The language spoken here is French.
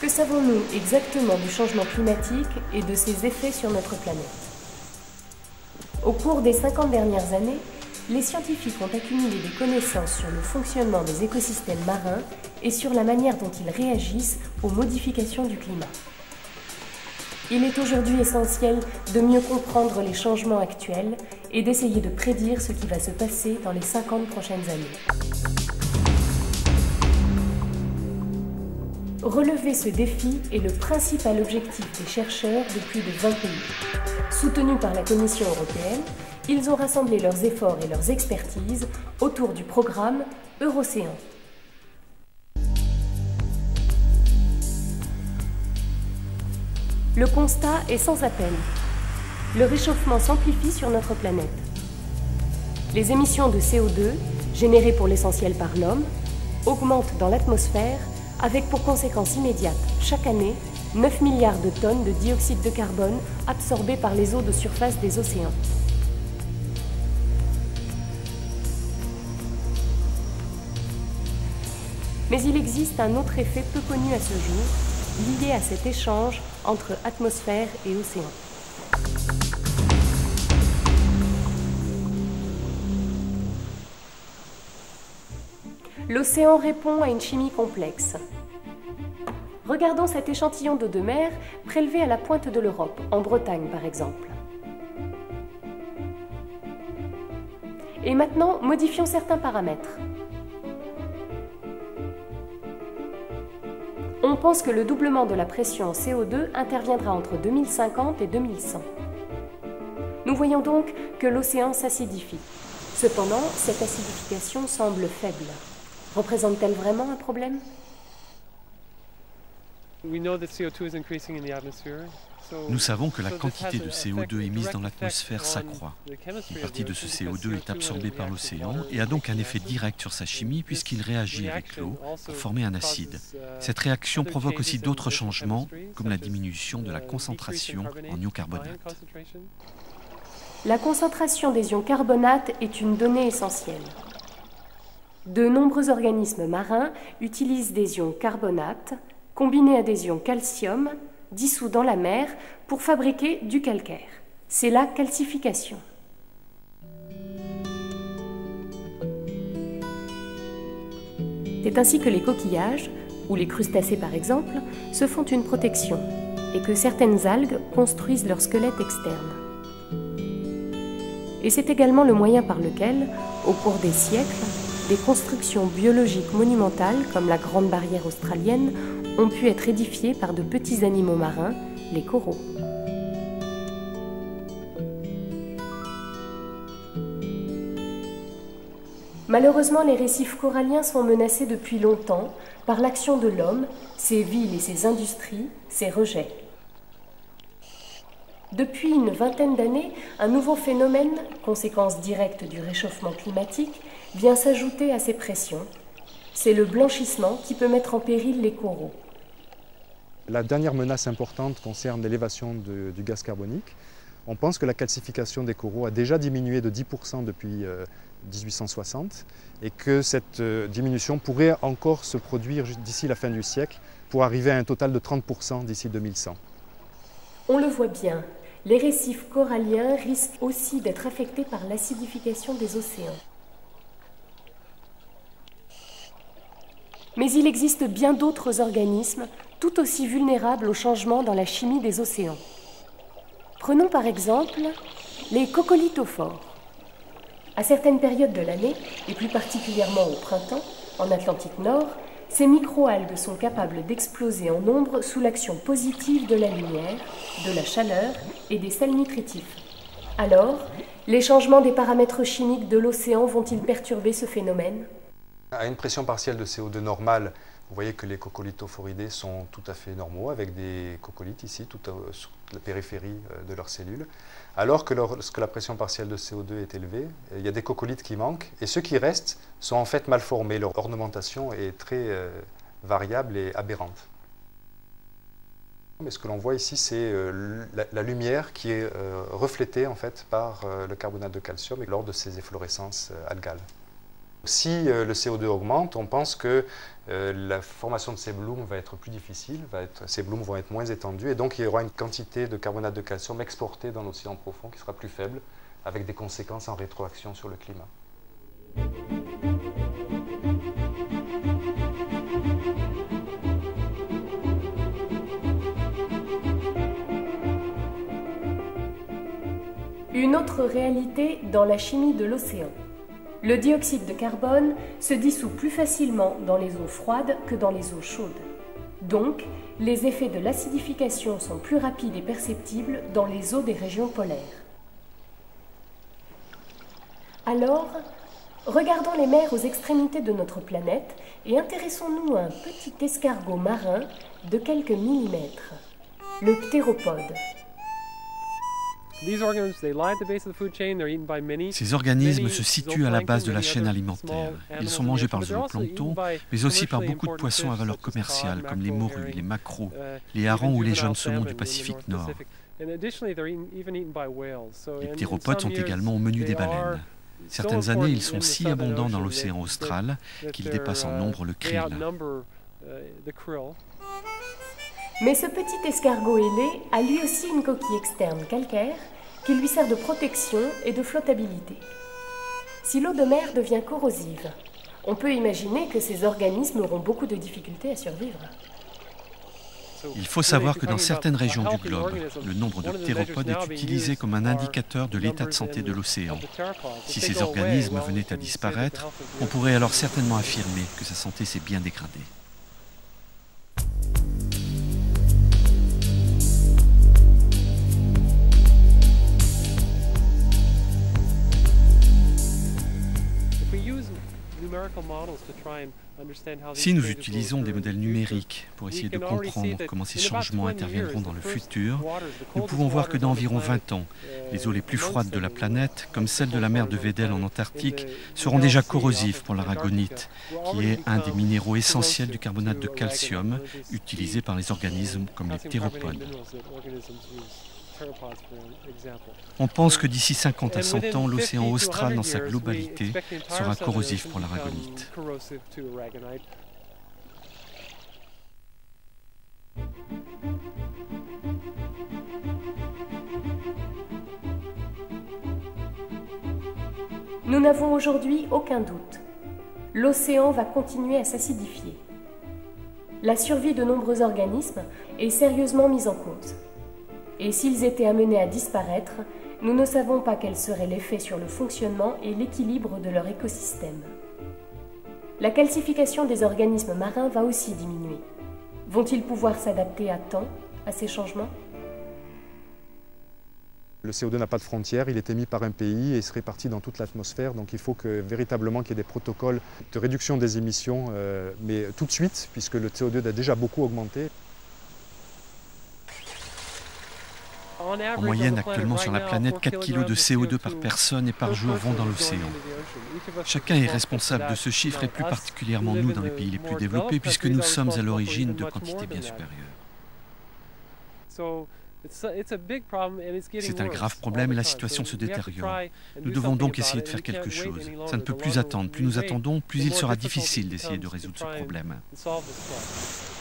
Que savons-nous exactement du changement climatique et de ses effets sur notre planète? Au cours des 50 dernières années, les scientifiques ont accumulé des connaissances sur le fonctionnement des écosystèmes marins et sur la manière dont ils réagissent aux modifications du climat. Il est aujourd'hui essentiel de mieux comprendre les changements actuels et d'essayer de prédire ce qui va se passer dans les 50 prochaines années. Relever ce défi est le principal objectif des chercheurs de plus de 20 pays. Soutenus par la Commission européenne, ils ont rassemblé leurs efforts et leurs expertises autour du programme Eurocéan. Le constat est sans appel. Le réchauffement s'amplifie sur notre planète. Les émissions de CO2, générées pour l'essentiel par l'homme, augmentent dans l'atmosphère avec pour conséquence immédiate, chaque année, 9 milliards de tonnes de dioxyde de carbone absorbées par les eaux de surface des océans. Mais il existe un autre effet peu connu à ce jour, lié à cet échange entre atmosphère et océan. L'océan répond à une chimie complexe. Regardons cet échantillon d'eau de mer prélevé à la pointe de l'Europe, en Bretagne par exemple. Et maintenant, modifions certains paramètres. On pense que le doublement de la pression en CO2 interviendra entre 2050 et 2100. Nous voyons donc que l'océan s'acidifie. Cependant, cette acidification semble faible. Représente-t-elle vraiment un problème? Nous savons que la quantité de CO2 émise dans l'atmosphère s'accroît. Une partie de ce CO2 est absorbée par l'océan et a donc un effet direct sur sa chimie puisqu'il réagit avec l'eau pour former un acide. Cette réaction provoque aussi d'autres changements, comme la diminution de la concentration en ions carbonates. La concentration des ions carbonates est une donnée essentielle. De nombreux organismes marins utilisent des ions carbonates combinés à des ions calcium dissous dans la mer pour fabriquer du calcaire. C'est la calcification. C'est ainsi que les coquillages, ou les crustacés par exemple, se font une protection et que certaines algues construisent leur squelette externe. Et c'est également le moyen par lequel, au cours des siècles, des constructions biologiques monumentales, comme la Grande Barrière australienne, ont pu être édifiées par de petits animaux marins, les coraux. Malheureusement, les récifs coralliens sont menacés depuis longtemps par l'action de l'homme, ses villes et ses industries, ses rejets. Depuis une vingtaine d'années, un nouveau phénomène, conséquence directe du réchauffement climatique, vient s'ajouter à ces pressions. C'est le blanchissement qui peut mettre en péril les coraux. La dernière menace importante concerne l'élévation du gaz carbonique. On pense que la calcification des coraux a déjà diminué de 10% depuis 1860 et que cette diminution pourrait encore se produire d'ici la fin du siècle pour arriver à un total de 30% d'ici 2100. On le voit bien, les récifs coralliens risquent aussi d'être affectés par l'acidification des océans. Mais il existe bien d'autres organismes tout aussi vulnérables aux changements dans la chimie des océans. Prenons par exemple les coccolithophores. À certaines périodes de l'année, et plus particulièrement au printemps, en Atlantique Nord, ces microalgues sont capables d'exploser en nombre sous l'action positive de la lumière, de la chaleur et des sels nutritifs. Alors, les changements des paramètres chimiques de l'océan vont-ils perturber ce phénomène? À une pression partielle de CO2 normale, vous voyez que les coccolithophoridés sont tout à fait normaux, avec des coccolithes ici, tout sur la périphérie de leurs cellules. Alors que lorsque la pression partielle de CO2 est élevée, il y a des coccolithes qui manquent, et ceux qui restent sont en fait mal formés. Leur ornementation est très variable et aberrante. Mais ce que l'on voit ici, c'est la lumière qui est reflétée en fait par le carbonate de calcium lors de ces efflorescences algales. Si le CO2 augmente, on pense que la formation de ces blooms va être plus difficile, ces blooms vont être moins étendus, et donc il y aura une quantité de carbonate de calcium exportée dans l'océan profond qui sera plus faible, avec des conséquences en rétroaction sur le climat. Une autre réalité dans la chimie de l'océan. Le dioxyde de carbone se dissout plus facilement dans les eaux froides que dans les eaux chaudes. Donc, les effets de l'acidification sont plus rapides et perceptibles dans les eaux des régions polaires. Alors, regardons les mers aux extrémités de notre planète et intéressons-nous à un petit escargot marin de quelques millimètres, le ptéropode. Ces organismes se situent à la base de la chaîne alimentaire. Ils sont mangés par le zooplancton, mais aussi par beaucoup de poissons à valeur commerciale, comme les morues, les maquereaux, les harengs ou les jeunes saumons du Pacifique Nord. Les ptéropodes sont également au menu des baleines. Certaines années, ils sont si abondants dans l'océan austral qu'ils dépassent en nombre le krill. Mais ce petit escargot ailé a lui aussi une coquille externe calcaire qui lui sert de protection et de flottabilité. Si l'eau de mer devient corrosive, on peut imaginer que ces organismes auront beaucoup de difficultés à survivre. Il faut savoir que dans certaines régions du globe, le nombre de ptéropodes est utilisé comme un indicateur de l'état de santé de l'océan. Si ces organismes venaient à disparaître, on pourrait alors certainement affirmer que sa santé s'est bien dégradée. Si nous utilisons des modèles numériques pour essayer de comprendre comment ces changements interviendront dans le futur, nous pouvons voir que dans environ 20 ans, les eaux les plus froides de la planète, comme celles de la mer de Weddell en Antarctique, seront déjà corrosives pour l'aragonite, qui est un des minéraux essentiels du carbonate de calcium utilisé par les organismes comme les ptéropodes. On pense que d'ici 50 à 100 ans, l'océan austral dans sa globalité sera corrosif pour l'aragonite. Nous n'avons aujourd'hui aucun doute. L'océan va continuer à s'acidifier. La survie de nombreux organismes est sérieusement mise en cause. Et s'ils étaient amenés à disparaître, nous ne savons pas quel serait l'effet sur le fonctionnement et l'équilibre de leur écosystème. La calcification des organismes marins va aussi diminuer. Vont-ils pouvoir s'adapter à temps à ces changements ? Le CO2 n'a pas de frontières, il est émis par un pays et se répartit dans toute l'atmosphère. Donc il faut véritablement qu'il y ait des protocoles de réduction des émissions, mais tout de suite, puisque le CO2 a déjà beaucoup augmenté. En moyenne, actuellement sur la planète, 4 kg de CO2 par personne et par jour vont dans l'océan. Chacun est responsable de ce chiffre et plus particulièrement nous dans les pays les plus développés puisque nous sommes à l'origine de quantités bien supérieures. C'est un grave problème et la situation se détériore. Nous devons donc essayer de faire quelque chose. Ça ne peut plus attendre. Plus nous attendons, plus il sera difficile d'essayer de résoudre ce problème.